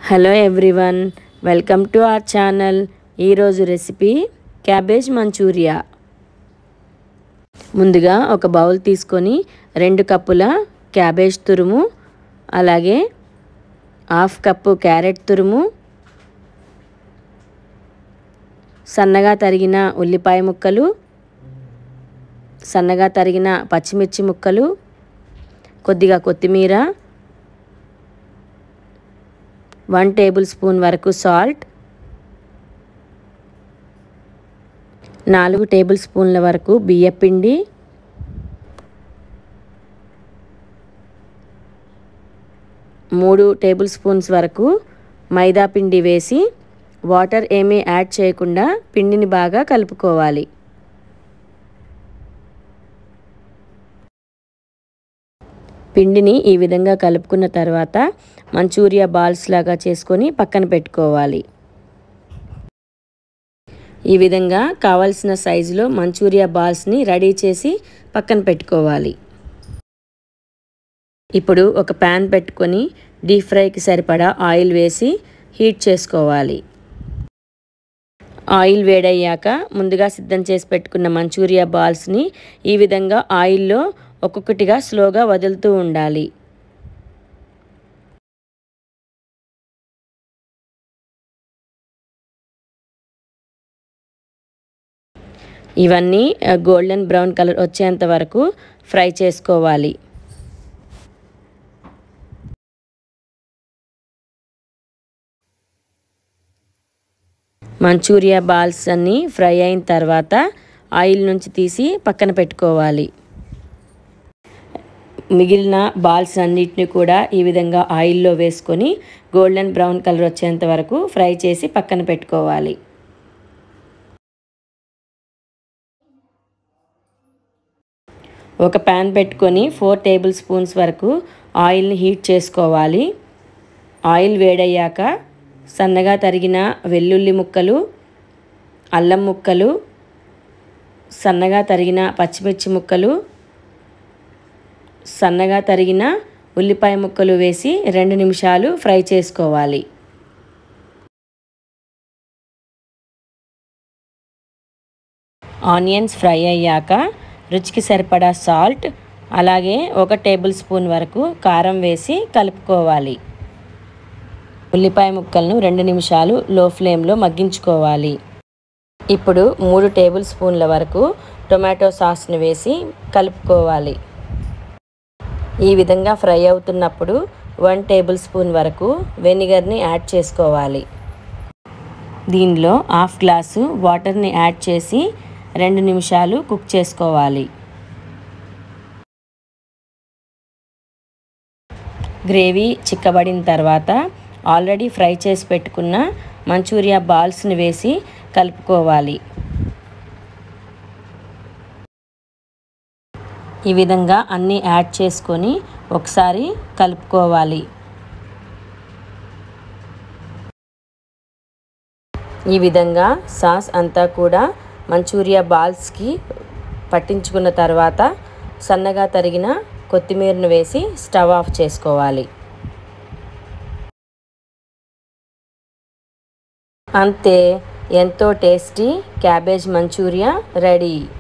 Hello everyone, welcome to our channel. ఈరోజు recipe cabbage manchurian. ముందుగా ఒక బౌల్ తీసుకొని 2 కప్పుల క్యాబేజ్ తురుము, అలాగే 1/2 కప్పు క్యారెట్ తురుము, సన్నగా తరిగిన ఉల్లిపాయ ముక్కలు, సన్నగా తరిగిన పచ్చిమిర్చి ముక్కలు, కొద్దిగా కొత్తిమీర, 1 టేబుల్ స్పూన్ వరకు సాల్ట్, 4 టేబుల్ స్పూన్ల వరకు బియ్యపిండి, 3 టేబుల్ స్పూన్స్ వరకు మైదా పిండి వేసి వాటర్ ఏమీ యాడ్ చేయకుండా పిండిని బాగా కలుపుకోవాలి. పిండిని ఈ విధంగా కలుపుకున్న తర్వాత మంచూరియా బాల్స్ లాగా చేసుకొని పక్కన పెట్టుకోవాలి. ఈ విధంగా కావాల్సిన సైజులో మంచూరియా బాల్స్ని రెడీ చేసి పక్కన పెట్టుకోవాలి. ఇప్పుడు ఒక ప్యాన్ పెట్టుకొని డీప్ ఫ్రైకి సరిపడా ఆయిల్ వేసి హీట్ చేసుకోవాలి. ఆయిల్ వేడయ్యాక ముందుగా సిద్ధం చేసి పెట్టుకున్న మంచూరియా బాల్స్ని ఈ విధంగా ఆయిల్లో ఒక్కొక్కటిగా స్లోగా వదులుతూ ఉండాలి. ఇవన్నీ గోల్డెన్ బ్రౌన్ కలర్ వచ్చేంత వరకు ఫ్రై చేసుకోవాలి. మంచూరియా బాల్స్ అన్నీ ఫ్రై అయిన తర్వాత ఆయిల్ నుంచి తీసి పక్కన పెట్టుకోవాలి. మిగిలిన బాల్స్ అన్నిటిని కూడా ఈ విధంగా ఆయిల్లో వేసుకొని గోల్డెన్ బ్రౌన్ కలర్ వచ్చేంత వరకు ఫ్రై చేసి పక్కన పెట్టుకోవాలి. ఒక ప్యాన్ పెట్టుకొని 4 టేబుల్ స్పూన్స్ వరకు ఆయిల్ని హీట్ చేసుకోవాలి. ఆయిల్ వేడయ్యాక సన్నగా తరిగిన వెల్లుల్లి ముక్కలు, అల్లం ముక్కలు, సన్నగా తరిగిన పచ్చిమిర్చి ముక్కలు, సన్నగా తరిగిన ఉల్లిపాయ ముక్కలు వేసి 2 నిమిషాలు ఫ్రై చేసుకోవాలి. ఆనియన్స్ ఫ్రై అయ్యాక రుచికి సరిపడా సాల్ట్, అలాగే 1 టేబుల్ స్పూన్ వరకు కారం వేసి కలుపుకోవాలి. ఉల్లిపాయ ముక్కలను 2 నిమిషాలు లో ఫ్లేమ్లో మగ్గించుకోవాలి. ఇప్పుడు 3 టేబుల్ స్పూన్ల వరకు టొమాటో సాస్ని వేసి కలుపుకోవాలి. ఈ విధంగా ఫ్రై అవుతున్నప్పుడు 1 టేబుల్ స్పూన్ వరకు వెనిగర్ని యాడ్ చేసుకోవాలి. దీనిలో 1/2 గ్లాసు వాటర్ని యాడ్ చేసి 2 నిమిషాలు కుక్ చేసుకోవాలి. గ్రేవీ చిక్కబడిన తర్వాత ఆల్రెడీ ఫ్రై చేసి పెట్టుకున్న మంచూరియా బాల్స్ని వేసి కలుపుకోవాలి. ఈ విధంగా అన్నీ యాడ్ చేసుకొని ఒకసారి కలుపుకోవాలి. ఈ విధంగా సాస్ అంతా కూడా మంచూరియా బాల్స్కి పట్టించుకున్న తర్వాత సన్నగా తరిగిన కొత్తిమీరను వేసి స్టవ్ ఆఫ్ చేసుకోవాలి. అంతే, ఎంతో టేస్టీ క్యాబేజ్ మంచూరియా రెడీ.